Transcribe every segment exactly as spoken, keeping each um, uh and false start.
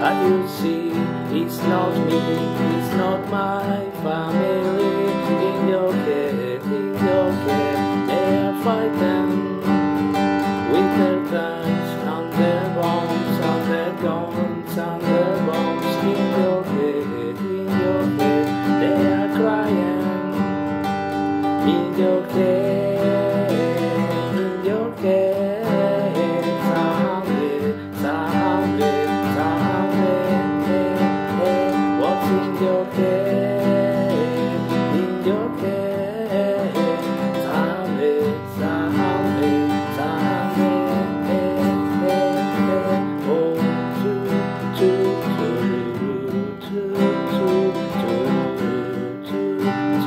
But you see, it's not me, it's not my family. In your head, in your head, they are fighting with their guns and their bombs and their guns and their bombs. In your head, in your head, they are crying. In your head, in your head, someday, someday, someday. What's in your head, in your head, someday, someday, someday. Oh, choo, choo, choo, choo, choo, choo, choo,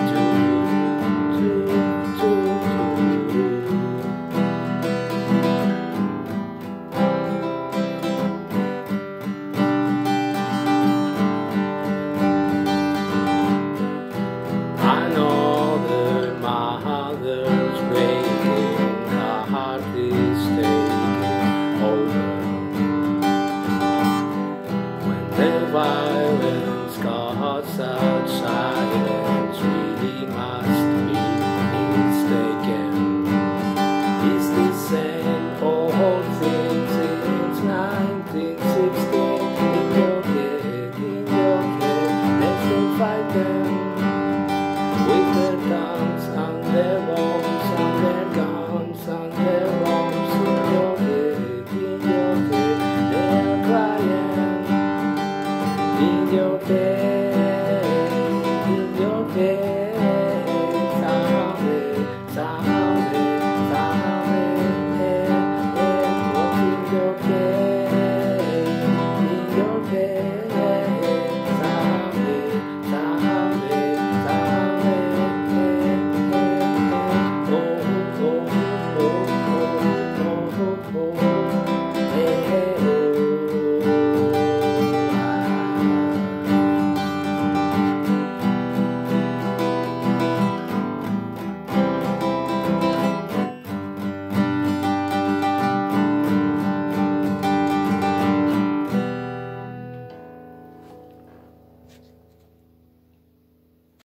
Another mother's breaking, her heart is taking over. When the violence caused such silence, really must be mistaken. Is the same old thing since nineteen sixty?